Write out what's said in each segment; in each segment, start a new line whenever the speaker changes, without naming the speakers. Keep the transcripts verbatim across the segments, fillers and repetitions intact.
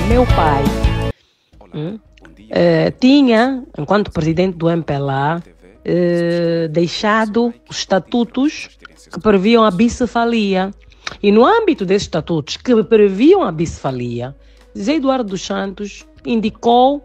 meu pai hum, eh, tinha, enquanto presidente do M P L A, eh, deixado os estatutos que previam a bicefalia. E no âmbito desses estatutos que previam a bicefalia, José Eduardo dos Santos indicou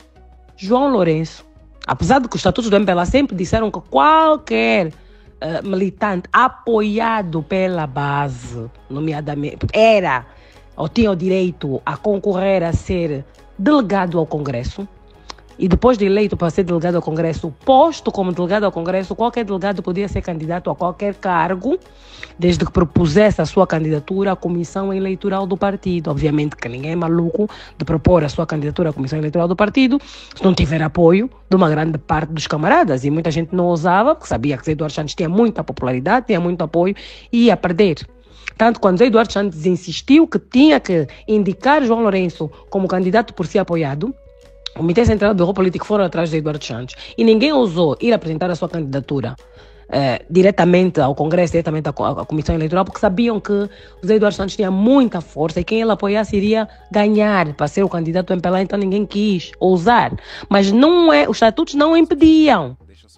João Lourenço. Apesar de que os estatutos do M P L A sempre disseram que qualquer uh, militante apoiado pela base, nomeadamente, era ou tinha o direito a concorrer a ser delegado ao Congresso, e depois de eleito para ser delegado ao Congresso, posto como delegado ao Congresso, qualquer delegado podia ser candidato a qualquer cargo, desde que propusesse a sua candidatura à Comissão Eleitoral do Partido. Obviamente que ninguém é maluco de propor a sua candidatura à Comissão Eleitoral do Partido se não tiver apoio de uma grande parte dos camaradas. E muita gente não ousava, porque sabia que Zé Eduardo Santos tinha muita popularidade, tinha muito apoio e ia perder. Tanto quando Zé Eduardo Santos insistiu que tinha que indicar João Lourenço como candidato por si apoiado, o Comitê Central do Bureau Político foram atrás de Eduardo Santos e ninguém ousou ir apresentar a sua candidatura eh, diretamente ao Congresso, diretamente à, à Comissão Eleitoral, porque sabiam que o José Eduardo Santos tinha muita força e quem ele apoiasse iria ganhar para ser o candidato do M P L A, então ninguém quis ousar. Mas não é, os estatutos não impediam.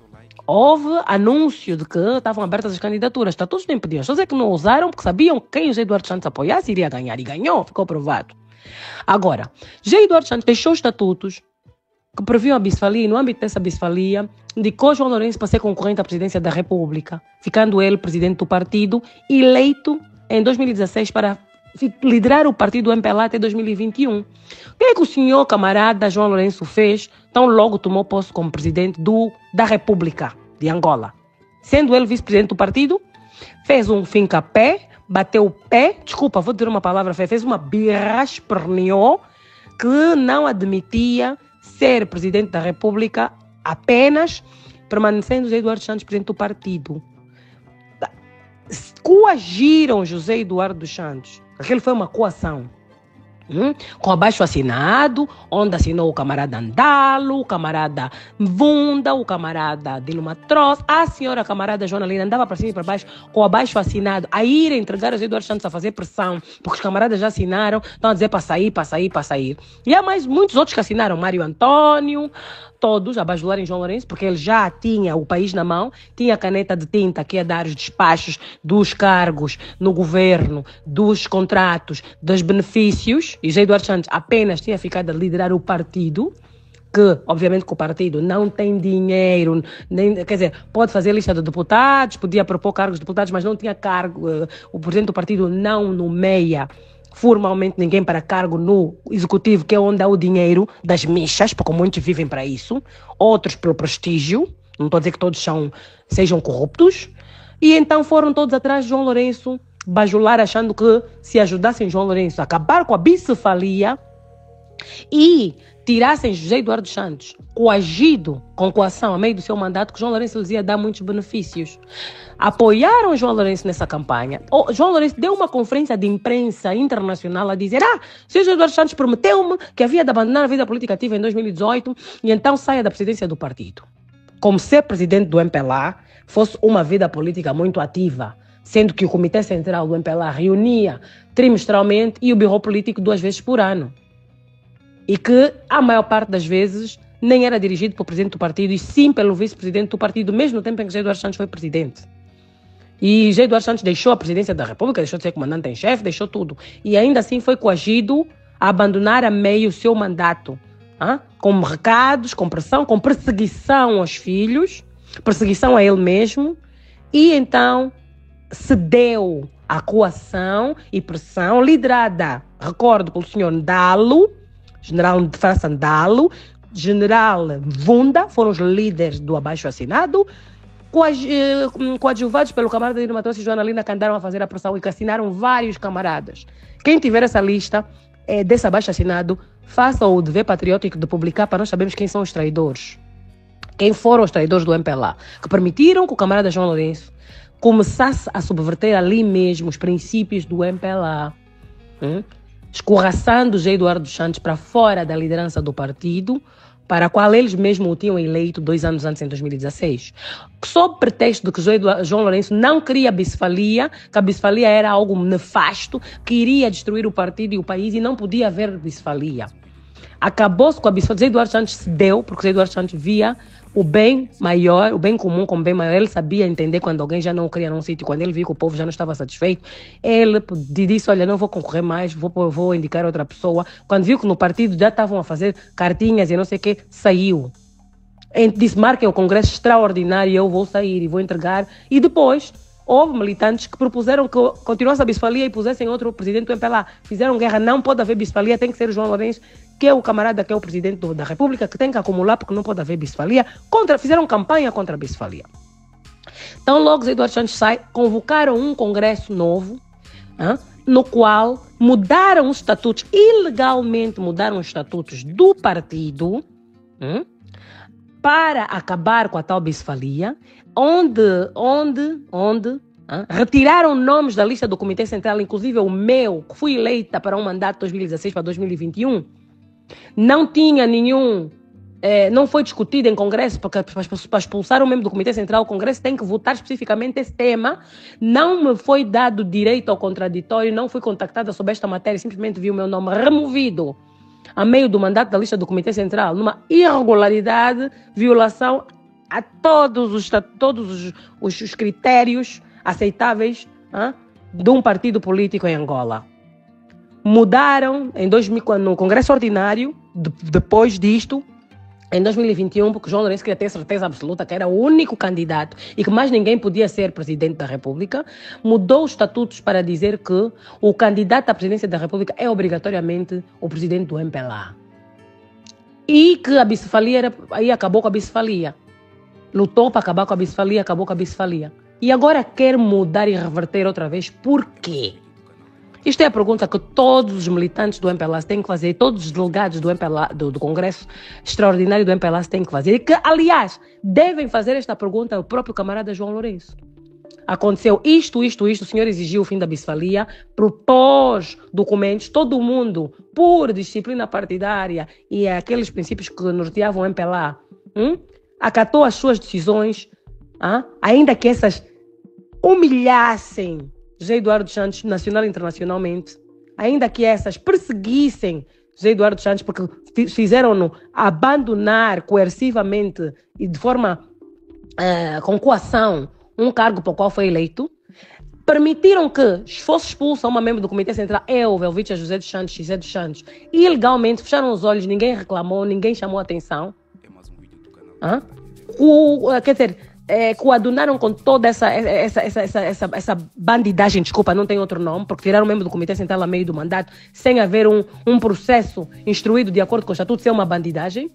Houve anúncio de que estavam abertas as candidaturas, os estatutos não impediam. Só é que não ousaram porque sabiam que quem o José Eduardo Santos apoiasse iria ganhar. E ganhou, ficou provado. Agora, José Eduardo Santos deixou os estatutos que previam a bicefalia e no âmbito dessa bicefalia indicou João Lourenço para ser concorrente à presidência da República, ficando ele presidente do partido, eleito em dois mil e dezesseis para liderar o partido do M P L A até dois mil e vinte e um. O que é que o senhor camarada João Lourenço fez tão logo tomou posse como presidente do, da República de Angola? Sendo ele vice-presidente do partido, fez um finca-pé, bateu o pé, desculpa, vou dizer uma palavra feia, fez uma birra, esperneou, que não admitia ser presidente da República apenas permanecendo José Eduardo Santos presidente do partido. Coagiram José Eduardo dos Santos. Aquilo foi uma coação. Hum? Com abaixo assinado, onde assinou o camarada Andalo, o camarada Vunda, o camarada Dilma Tross, a senhora camarada Joana Lina andava para cima e para baixo com abaixo assinado, a ir entregar a José Eduardo Santos a fazer pressão, porque os camaradas já assinaram, estão a dizer para sair, para sair, para sair. E há mais muitos outros que assinaram, Mário Antônio, todos a bajularem João Lourenço, porque ele já tinha o país na mão, tinha a caneta de tinta que ia dar os despachos dos cargos no governo, dos contratos, dos benefícios, e José Eduardo Santos apenas tinha ficado a liderar o partido, que obviamente que o partido não tem dinheiro, nem, quer dizer, pode fazer lista de deputados, podia propor cargos de deputados, mas não tinha cargo, o presidente do partido não nomeia formalmente ninguém para cargo no executivo, que é onde há o dinheiro das mixas, porque muitos vivem para isso, outros pelo prestígio, não estou a dizer que todos são, sejam corruptos, e então foram todos atrás de João Lourenço, bajular, achando que se ajudassem João Lourenço a acabar com a bicefalia e tirassem José Eduardo Santos, coagido com coação a meio do seu mandato, que João Lourenço lhes ia dar muitos benefícios. Apoiaram João Lourenço nessa campanha. O João Lourenço deu uma conferência de imprensa internacional a dizer: ah, José Eduardo Santos prometeu-me que havia de abandonar a vida política ativa em dois mil e dezoito e então saia da presidência do partido. Como ser presidente do M P L A fosse uma vida política muito ativa, sendo que o Comitê Central do M P L A reunia trimestralmente e o Bureau Político duas vezes por ano. E que, a maior parte das vezes, nem era dirigido pelo presidente do partido, e sim pelo vice-presidente do partido, mesmo no tempo em que José Eduardo Santos foi presidente. E José Eduardo Santos deixou a presidência da República, deixou de ser comandante em chefe, deixou tudo. E ainda assim foi coagido a abandonar a meio o seu mandato. Hein? Com recados, com pressão, com perseguição aos filhos, perseguição a ele mesmo. E então cedeu à coação e pressão liderada, recordo, pelo senhor Ndalo, general de França Ndalo, general Vunda, foram os líderes do abaixo-assinado, coadjuvados pelo camarada Dilma Tross e Joana Lina, que andaram a fazer a pressão e que assinaram vários camaradas. Quem tiver essa lista é, desse abaixo-assinado, faça o dever patriótico de publicar para nós sabermos quem são os traidores. Quem foram os traidores do M P L A, que permitiram que o camarada João Lourenço começasse a subverter ali mesmo os princípios do M P L A. Hum? Escorraçando José Eduardo dos Santos para fora da liderança do partido, para a qual eles mesmos o tinham eleito dois anos antes, em dois mil e dezesseis. Sob pretexto de que João Lourenço não queria a bisfalia, que a bisfalia era algo nefasto, que iria destruir o partido e o país e não podia haver bisfalia. Acabou-se com a bisfalia. José Eduardo Santos cedeu, porque José Eduardo Santos via o bem maior, o bem comum como bem maior. Ele sabia entender quando alguém já não queria num sítio, quando ele viu que o povo já não estava satisfeito. Ele disse, olha, não vou concorrer mais, vou, vou indicar outra pessoa. Quando viu que no partido já estavam a fazer cartinhas e não sei o quê, saiu. Disse, marquem o congresso extraordinário, eu vou sair e vou entregar. E depois, houve militantes que propuseram que continuasse a bisfalia e pusessem outro presidente do M P L A. Fizeram guerra, não pode haver bisfalia, tem que ser o João Lourenço, que é o camarada que é o presidente do, da República, que tem que acumular porque não pode haver bisfalia. Contra, fizeram campanha contra a bisfalia. Então, logo Eduardo Santos sai, convocaram um congresso novo, hein, no qual mudaram os estatutos, ilegalmente mudaram os estatutos do partido, hein, para acabar com a tal bisfalia, onde, onde, onde hein, retiraram nomes da lista do Comitê Central, inclusive o meu, que fui eleita para um mandato de dois mil e dezesseis para dois mil e vinte e um. Não tinha nenhum, eh, não foi discutido em Congresso, porque para expulsar o membro do Comitê Central, o Congresso tem que votar especificamente esse tema. Não me foi dado direito ao contraditório, não fui contactada sobre esta matéria, simplesmente vi o meu nome removido a meio do mandato da lista do Comitê Central, numa irregularidade, violação a todos os, todos os, os critérios aceitáveis hein, de um partido político em Angola. Mudaram em dois mil, no Congresso Ordinário, de, depois disto, em dois mil e vinte e um, porque João Lourenço queria ter certeza absoluta que era o único candidato e que mais ninguém podia ser presidente da República, mudou os estatutos para dizer que o candidato à presidência da República é obrigatoriamente o presidente do M P L A. E que a bisfalia era, aí acabou com a bisfalia. Lutou para acabar com a bisfalia, acabou com a bisfalia. E agora quer mudar e reverter outra vez. Por quê? Isto é a pergunta que todos os militantes do M P L A têm que fazer, todos os delegados do, M P L A, do, do Congresso Extraordinário do M P L A têm que fazer. E que, aliás, devem fazer esta pergunta ao próprio camarada João Lourenço. Aconteceu isto, isto, isto, o senhor exigiu o fim da bisfalia, propôs documentos, todo mundo, por disciplina partidária e aqueles princípios que norteavam o M P L A, hum, acatou as suas decisões, ah, ainda que essas humilhassem José Eduardo Santos nacional e internacionalmente, ainda que essas perseguissem José Eduardo Santos porque fizeram-no abandonar coercivamente e de forma uh, com coação um cargo para o qual foi eleito, permitiram que fosse expulso uma membro do Comitê Central, eu, Velvitia José dos Santos, José dos Santos, ilegalmente, fecharam os olhos, ninguém reclamou, ninguém chamou atenção. Ah? O, quer dizer, é, coadunaram com toda essa, essa, essa, essa, essa, essa bandidagem, desculpa, não tem outro nome, porque tiraram o membro do Comitê Central a meio do mandato, sem haver um, um processo instruído de acordo com o estatuto, sem uma bandidagem,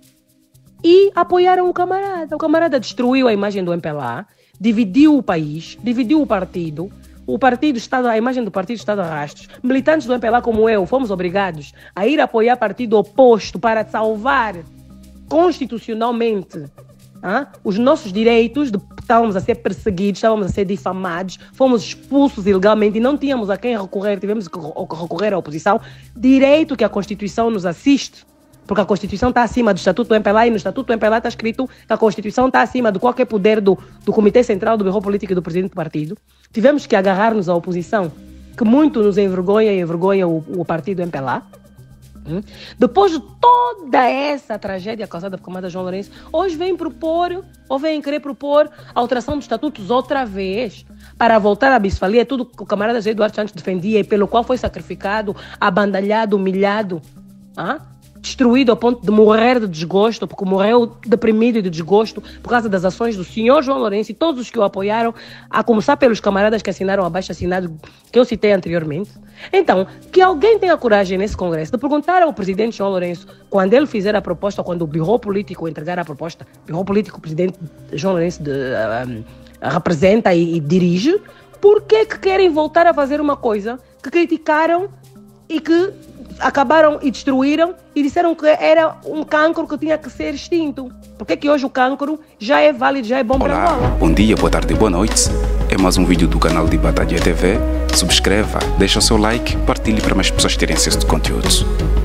e apoiaram o camarada. O camarada destruiu a imagem do M P L A, dividiu o país, dividiu o partido, o partido está, a imagem do partido está de rastros. Militantes do M P L A como eu fomos obrigados a ir apoiar partido oposto para salvar constitucionalmente ah, os nossos direitos, de, estávamos a ser perseguidos, estávamos a ser difamados, fomos expulsos ilegalmente e não tínhamos a quem recorrer, tivemos que recorrer à oposição, direito que a Constituição nos assiste, porque a Constituição está acima do Estatuto do M P L A e no Estatuto do M P L A está escrito que a Constituição está acima de qualquer poder do, do Comitê Central, do Bureau Político e do Presidente do Partido. Tivemos que agarrar-nos à oposição, que muito nos envergonha e envergonha o, o partido M P L A. Hum? Depois de toda essa tragédia causada por camarada João Lourenço, hoje vem propor, ou vem querer propor a alteração dos estatutos outra vez, para voltar à bisfalia, tudo que o camarada José Eduardo Santos defendia e pelo qual foi sacrificado, abandalhado, humilhado, ah? destruído ao ponto de morrer de desgosto, porque morreu deprimido e de desgosto por causa das ações do senhor João Lourenço e todos os que o apoiaram, a começar pelos camaradas que assinaram abaixo assinado que eu citei anteriormente. Então, que alguém tenha coragem nesse congresso de perguntar ao presidente João Lourenço, quando ele fizer a proposta, quando o Bureau Político entregar a proposta, o Bureau Político, o presidente João Lourenço de, uh, representa e, e dirige, por que que querem voltar a fazer uma coisa que criticaram e que acabaram e destruíram e disseram que era um cancro que tinha que ser extinto? Porque que hoje o cancro já é válido, já é bom para Angola?
Bom dia, boa tarde e boa noite. É mais um vídeo do canal de Batalha T V. Subscreva, deixa o seu like, partilhe para mais pessoas terem acesso de conteúdos.